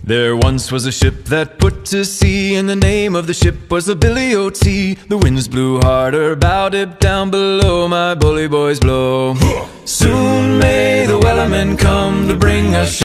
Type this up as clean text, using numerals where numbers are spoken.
There once was a ship that put to sea, and the name of the ship was the Billy O.T. The winds blew harder, bowed it down below, my bully boys blow. Soon may the wellermen come to bring us